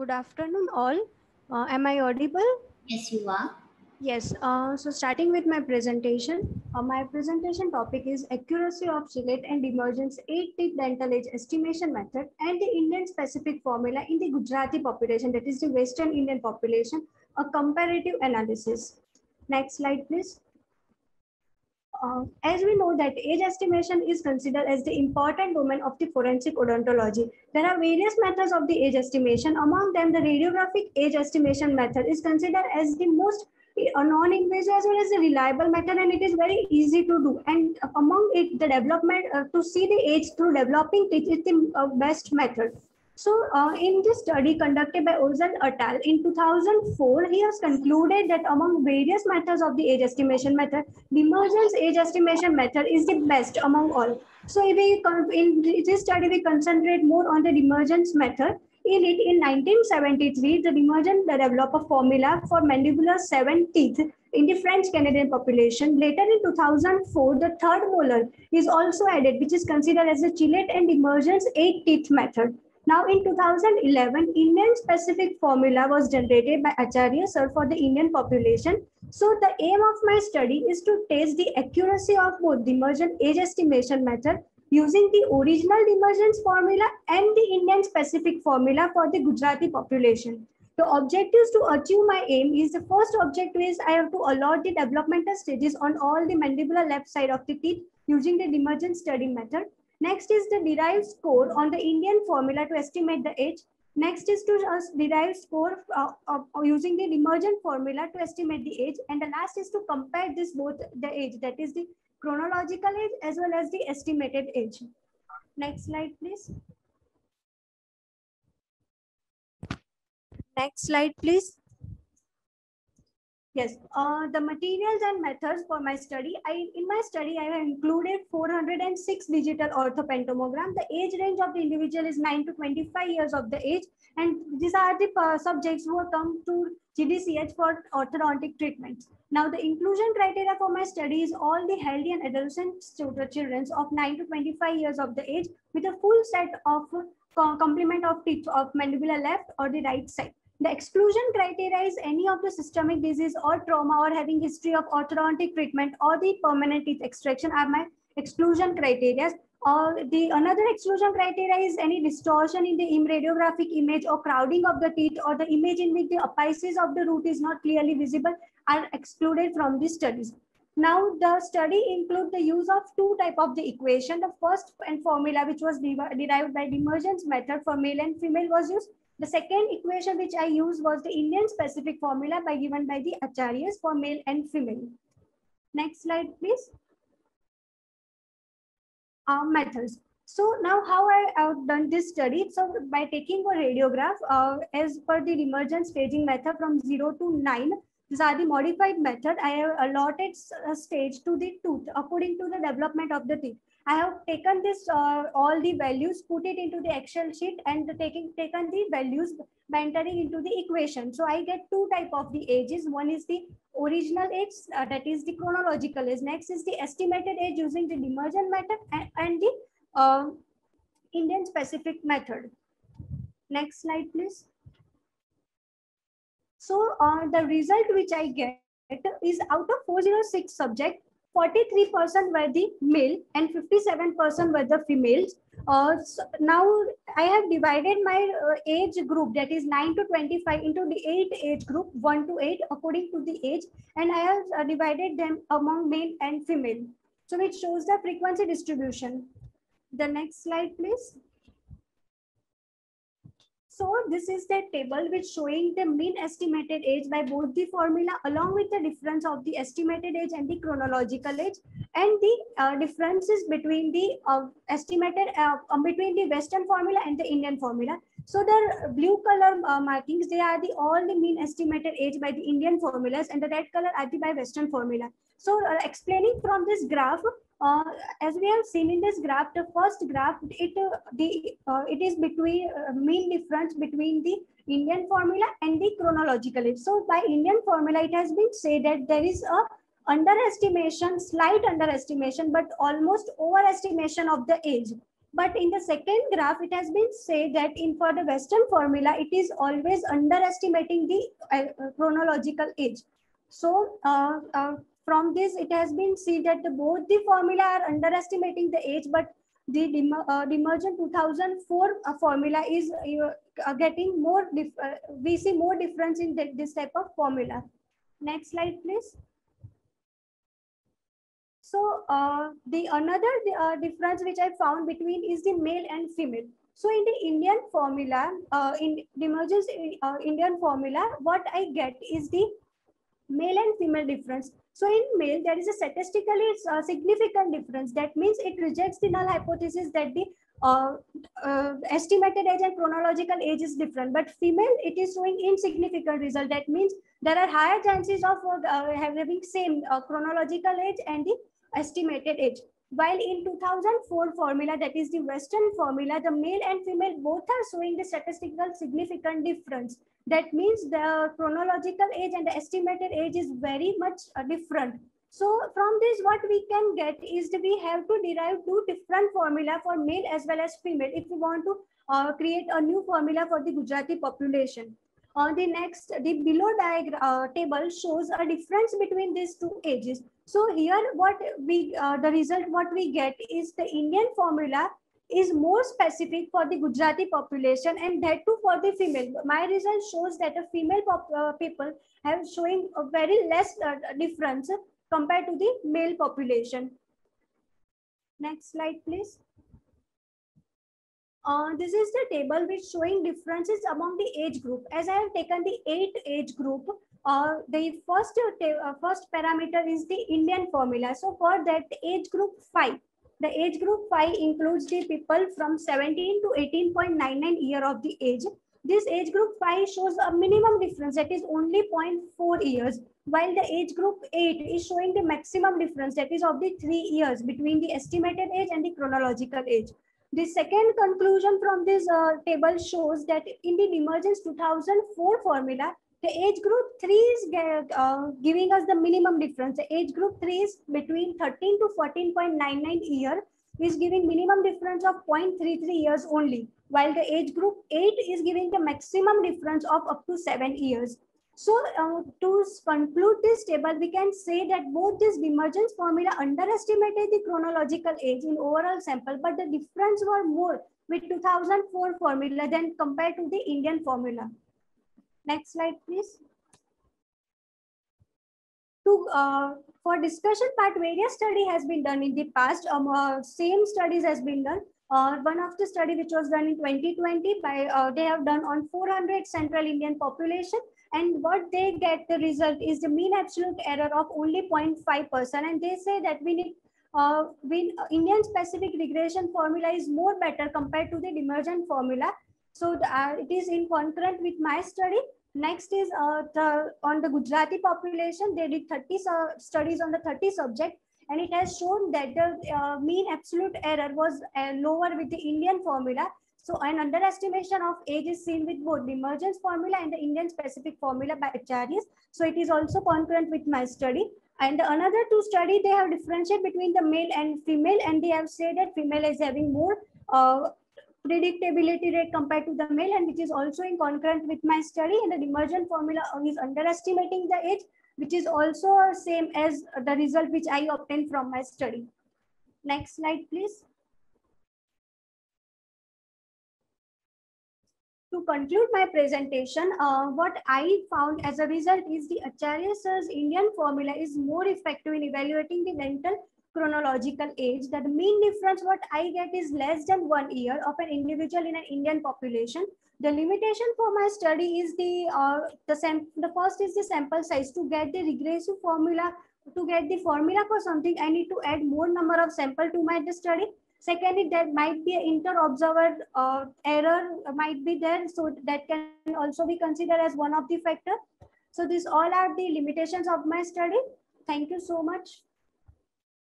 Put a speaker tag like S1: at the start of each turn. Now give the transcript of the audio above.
S1: Good afternoon, all. Am I audible?
S2: Yes, you are.
S1: Yes. So starting with my presentation topic is accuracy of Gillette and emergence 8-tip dental age estimation method and the Indian specific formula in the Gujarati population, that is the Western Indian population, a comparative analysis. Next slide, please. As we know that age estimation is considered as the important domain of the forensic odontology. There are various methods of the age estimation. Among them, the radiographic age estimation method is considered as the most non-invasive as well as a reliable method, and it is very easy to do. And among it, the development to see the age through developing teeth is the best method. So, in this study conducted by Ozan et al. In 2004, he has concluded that among various methods of the age estimation method, the emergence age estimation method is the best among all. So, if in this study, we concentrate more on the emergence method. In 1973, the emergent developed a formula for mandibular 7 teeth in the French Canadian population. Later in 2004, the third molar is also added, which is considered as the Gillette and emergence 8 teeth method. Now in 2011, Indian specific formula was generated by Acharya sir for the Indian population. So the aim of my study is to test the accuracy of both the emergent age estimation method using the original emergence formula and the Indian specific formula for the Gujarati population. The objectives to achieve my aim is, the first objective is I have to allot the developmental stages on all the mandibular left side of the teeth using the emergent study method. Next is the derived score on the Indian formula to estimate the age. Next is to derive score using the emergent formula to estimate the age. And the last is to compare this both the age, that is the chronological age as well as the estimated age. Next slide, please. Next slide, please. Yes, the materials and methods for my study. In my study, I have included 406 digital orthopentomogram. The age range of the individual is 9 to 25 years of the age. And these are the subjects who have come to GDCH for orthodontic treatments. Now, the inclusion criteria for my study is all the healthy and adolescent children of 9 to 25 years of the age with a full set of complement of teeth of mandibular left or the right side. The exclusion criteria is any of the systemic disease or trauma or having history of orthodontic treatment or the permanent teeth extraction are my exclusion criteria. The another exclusion criteria is any distortion in the radiographic image or crowding of the teeth or the image in which the apices of the root is not clearly visible are excluded from the studies. Now, the study includes the use of two types of the equation. The first and formula, which was derived by the emergence method for male and female, was used. The second equation which I used was the Indian specific formula given by the Acharyas for male and female. Next slide, please. Methods. So now how I have done this study. So by taking a radiograph as per the emergent staging method from 0 to 9, these are the modified method. I have allotted a stage to the tooth according to the development of the teeth. I have taken this all the values, put it into the Excel sheet and taken the values by entering into the equation. So I get two type of the ages. One is the original age, that is the chronological age. Next is the estimated age using the emergent method and the Indian specific method. Next slide, please. So the result which I get is out of 406 subjects, 43% were the male and 57% were the females. So now I have divided my age group, that is 9 to 25, into the 8 age group, 1 to 8 according to the age, and I have divided them among male and female. So it shows the frequency distribution. The next slide, please. So this is the table which showing the mean estimated age by both the formula along with the difference of the estimated age and the chronological age and the differences between the estimated between the Western formula and the Indian formula. So the blue color markings, they are the all the mean estimated age by the Indian formulas, and the red color are the by Western formula. So explaining from this graph, as we have seen in this graph, the first graph, it is between mean difference between the Indian formula and the chronological age. So by Indian formula, it has been said that there is a underestimation, slight underestimation, but almost overestimation of the age. But in the second graph, it has been said that in for the Western formula, it is always underestimating the chronological age. So from this, it has been seen that both the formula are underestimating the age, but the Demergent 2004 formula is getting more, we see more difference in this type of formula. Next slide, please. So the another difference which I found between is the male and female. So in the Indian formula, in the emergence Indian formula, what I get is the male and female difference. So in male, there is a statistically significant difference. That means it rejects the null hypothesis that the estimated age and chronological age is different. But female, it is showing insignificant result. That means there are higher chances of having same chronological age and the estimated age. While in 2004 formula, that is the Western formula, the male and female both are showing the statistical significant difference. That means the chronological age and the estimated age is very much different. So from this, what we can get is that we have to derive two different formula for male as well as female if we want to create a new formula for the Gujarati population. The next, the below diagram table shows a difference between these two ages. So here, what we the result what we get is the Indian formula is more specific for the Gujarati population, and that too for the female. My result shows that the female people have showing a very less difference compared to the male population. Next slide, please. This is the table which showing differences among the age group. As I have taken the 8 age group, the first parameter is the Indian formula. So for that age group 5, the age group 5 includes the people from 17 to 18.99 year of the age. This age group 5 shows a minimum difference, that is only 0.4 years, while the age group 8 is showing the maximum difference, that is of the 3 years between the estimated age and the chronological age. The second conclusion from this table shows that in the Emergence 2004 formula, the age group 3 is giving us the minimum difference. The age group 3 is between 13 to 14.99 year, is giving minimum difference of 0.33 years only, while the age group 8 is giving the maximum difference of up to 7 years. So to conclude this table, we can say that both this Emergence formula underestimated the chronological age in overall sample, but the difference were more with 2004 formula than compared to the Indian formula. Next slide, please. For discussion part, various study has been done in the past. Same studies has been done. One of the study which was done in 2020 by they have done on 400 Central Indian population, and what they get the result is the mean absolute error of only 0.5%, and they say that we need Indian specific regression formula is more better compared to the Emergent formula. So it is in concurrent with my study. Next is on the Gujarati population. They did 30 studies on the 30 subject, and it has shown that the mean absolute error was lower with the Indian formula. So an underestimation of age is seen with both the Emergence formula and the Indian specific formula by acharyas. So it is also concurrent with my study. And the another two study, they have differentiated between the male and female, and they have said that female is having more predictability rate compared to the male, and which is also in concurrent with my study. And the Emergent formula is underestimating the age, which is also same as the result which I obtained from my study. Next slide, please. To conclude my presentation, what I found as a result is the Acharya Sir's Indian formula is more effective in evaluating the dental chronological age. That the mean difference what I get is less than 1 year of an individual in an Indian population. The limitation for my study is the first is the sample size. To get the regressive formula, to get the formula for something, I need to add more number of sample to my study. Secondly, there might be an inter-observer error might be there, so that can also be considered as one of the factor. So these all are the limitations of my study. Thank you so much.